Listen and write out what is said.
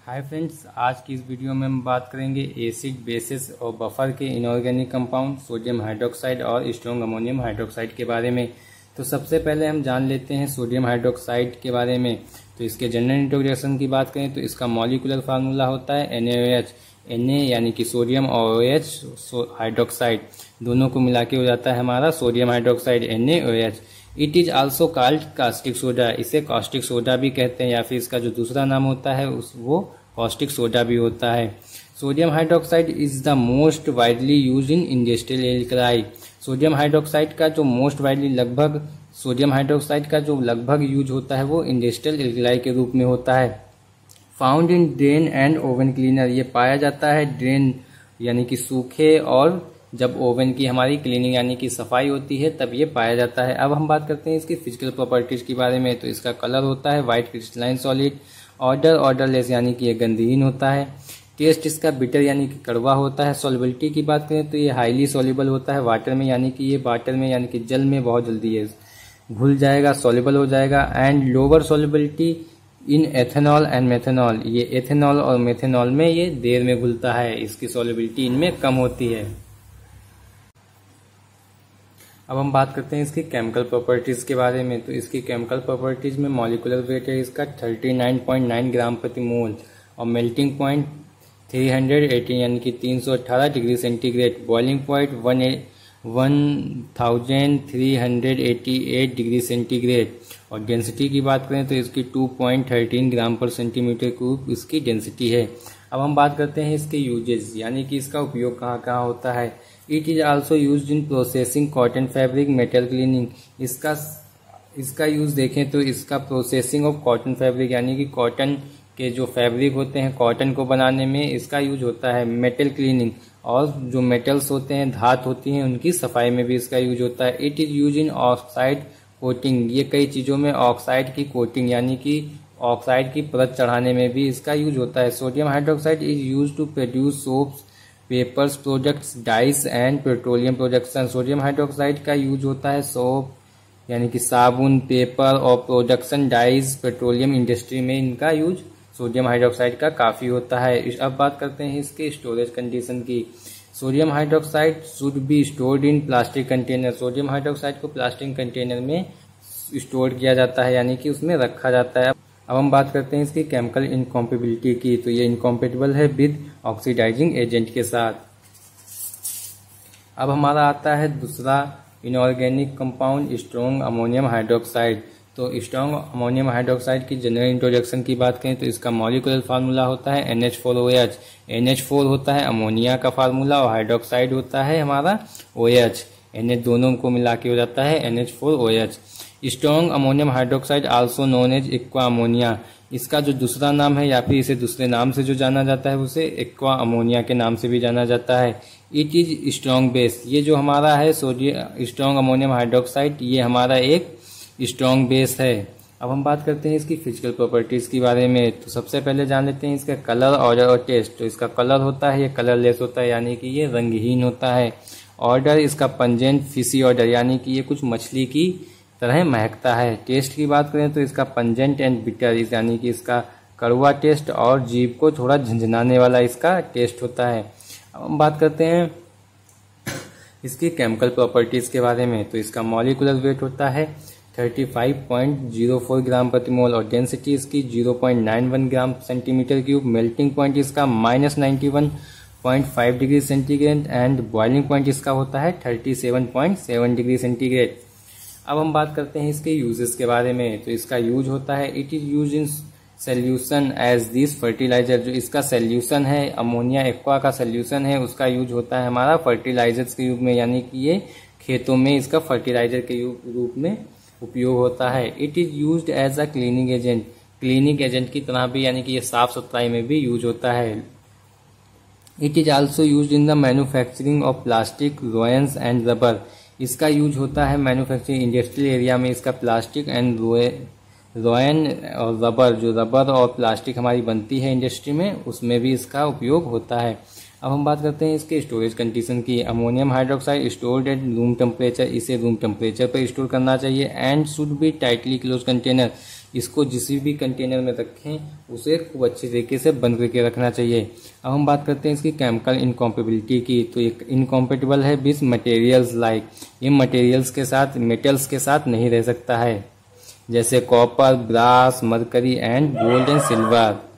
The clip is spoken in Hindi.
हाय फ्रेंड्स, आज की इस वीडियो में हम बात करेंगे एसिड, बेसिस और बफर के इनऑर्गेनिक कंपाउंड सोडियम हाइड्रोक्साइड और स्ट्रॉन्ग अमोनियम हाइड्रोक्साइड के बारे में। तो सबसे पहले हम जान लेते हैं सोडियम हाइड्रोक्साइड के बारे में। तो इसके जनरल इंट्रोडक्शन की बात करें तो इसका मॉलिक्यूलर फार्मूला होता है NaOH। Na यानी कि सोडियम और OH हाइड्रोक्साइड दोनों को मिला के हो जाता है हमारा sodium hydroxide NaOH। It is also called caustic soda, इसे कास्टिक सोडा भी कहते हैं या फिर इसका जो दूसरा नाम होता है वो कास्टिक सोडा भी होता है। Sodium hydroxide is the most widely use in industrial alkali. Sodium hydroxide का जो मोस्ट वाइडली लगभग यूज होता है वो इंडस्ट्रियल एल्कलाई के रूप में होता है। Found in drain and oven cleaner, ये पाया जाता है ड्रेन यानी कि सूखे और जब ओवन की हमारी क्लीनिंग यानी कि सफाई होती है तब ये पाया जाता है। अब हम बात करते हैं इसकी फिजिकल प्रॉपर्टीज के बारे में। तो इसका कलर होता है वाइट क्रिस्टलाइन सॉलिड। ऑर्डरलेस यानी कि ये गंधहीन होता है। टेस्ट इसका बिटर यानी कि कड़वा होता है। सॉल्युबिलिटी की बात करें तो ये हाईली सॉल्युबल होता है वाटर में यानी कि जल में बहुत जल्दी ये घुल जाएगा, सॉल्युबल हो जाएगा। And lower solubility in ethanol and methanol, ये एथेनॉल और मेथेनॉल में ये देर में घुलता है, इसकी सॉल्युबिलिटी इनमें कम होती है। अब हम बात करते हैं इसकी केमिकल प्रॉपर्टीज के बारे में। तो इसकी केमिकल प्रॉपर्टीज में मॉलिक्यूलर वेट है इसका 39.9 ग्राम प्रति मोल और मेल्टिंग पॉइंट 318 यानी कि 318 degree centigrade, boiling point 1388 degree centigrade और डेंसिटी की बात करें तो इसकी 2.13 ग्राम पर सेंटीमीटर क्यूब इसकी डेंसिटी है। अब हम बात करते हैं इसके यूजेस यानी कि इसका उपयोग कहाँ कहाँ होता है। It is also used in processing cotton fabric metal cleaning. इसका यूज देखें तो इसका प्रोसेसिंग ऑफ कॉटन फैब्रिक यानी कि कॉटन के जो फैब्रिक होते हैं कॉटन को बनाने में इसका यूज होता है। मेटल क्लीनिंग और जो मेटल्स होते हैं धात होती हैं उनकी सफाई में भी इसका यूज होता है। It is use in oxide coating, ये कई चीज़ों में ऑक्साइड की कोटिंग यानी कि ऑक्साइड की परत चढ़ाने में भी इसका यूज होता है। Sodium hydroxide is use to produce soaps, papers products, dyes and petroleum production. Sodium hydroxide का यूज होता है सोप यानी कि साबुन, पेपर और प्रोडक्शन डाइस, पेट्रोलियम इंडस्ट्री में इनका यूज सोडियम हाइड्रोक्साइड का काफ़ी होता है। अब बात करते हैं इसके स्टोरेज कंडीशन की। Sodium hydroxide should be stored in plastic container. Sodium hydroxide को प्लास्टिक कंटेनर में स्टोर किया जाता है यानी कि उसमें रखा जाता है। अब हम बात करते हैं इसकी केमिकल इनकॉम्पेबिलिटी की। तो ये इनकॉम्पेटिबल है विद ऑक्सीडाइजिंग एजेंट के साथ। अब हमारा आता है दूसरा inorganic compound strong ammonium hydroxide. तो स्ट्रॉन्ग अमोनियम हाइड्रोक्साइड की जनरल इंट्रोडक्शन की बात करें तो इसका मॉलिक्यूलर फार्मूला होता है NH4OH। NH4 होता है अमोनिया का फार्मूला और हाइड्रोक्साइड होता है हमारा OH। NH दोनों को मिला के हो जाता है NH4OH। Strong ammonium hydroxide also known as aqua ammonia, इसका जो दूसरा नाम है या फिर इसे दूसरे नाम से जो जाना जाता है उसे एक्वा अमोनिया के नाम से भी जाना जाता है। इट इज स्ट्रॉन्ग बेस, ये जो हमारा है सोडियम स्ट्रॉन्ग अमोनियम हाइड्रोक्साइड ये हमारा एक स्ट्रॉन्ग बेस है। अब हम बात करते हैं इसकी फिजिकल प्रॉपर्टीज के बारे में। तो सबसे पहले जान लेते हैं इसका कलर, ऑर्डर और टेस्ट। तो इसका कलर होता है ये कलरलेस होता है यानी कि ये रंगहीन होता है। ऑर्डर इसका पंजेंट फिशी ऑर्डर यानी कि ये कुछ मछली की तरह महकता है। टेस्ट की बात करें तो इसका पंजेंट एंड बिटर यानी कि इसका कड़वा टेस्ट और जीभ को थोड़ा झंझनाने वाला इसका टेस्ट होता है। अब हम बात करते हैं इसकी केमिकल प्रॉपर्टीज के बारे में। तो इसका मॉलिक्यूलर वेट होता है 35.04 ग्राम प्रति मोल और डेंसिटी इसकी 0.91 gram centimetre cube. Melting point इसका -91.5 degree centigrade and boiling point इसका होता है 37.7 डिग्री सेंटीग्रेड। अब हम बात करते हैं इसके यूजेस के बारे में। तो इसका यूज होता है it is use in solution as this fertiliser. जो इसका सोल्यूशन है अमोनिया एक्वा का सोल्यूशन है उसका यूज होता है हमारा फर्टिलाइजर्स के रूप में यानी कि ये खेतों में इसका फर्टिलाइजर के रूप में उपयोग होता है। It is used as a cleaning agent, cleaning agent की तरह भी यानी कि ये साफ सफाई में भी यूज होता है। It is also used in the manufacturing of plastic, rayons and rubber. इसका यूज होता है मैन्युफैक्चरिंग इंडस्ट्रियल एरिया में इसका प्लास्टिक एंड रोयन और रबर, जो रबर और प्लास्टिक हमारी बनती है इंडस्ट्री में उसमें भी इसका उपयोग होता है। अब हम बात करते हैं इसके स्टोरेज कंडीशन की। Ammonium hydroxide stored at room temperature, इसे रूम टेम्परेचर पर स्टोर करना चाहिए। And should be tightly close container, इसको जिस भी कंटेनर में रखें उसे खूब अच्छे तरीके से बंद करके रखना चाहिए। अब हम बात करते हैं इसकी केमिकल इनकॉम्पेबिलिटी की। तो ये इनकॉम्पेटिबल है विथ मटेरियल्स लाइक, ये मटेरियल्स के साथ, मेटल्स के साथ नहीं रह सकता है, जैसे copper, brass, mercury and gold and silver.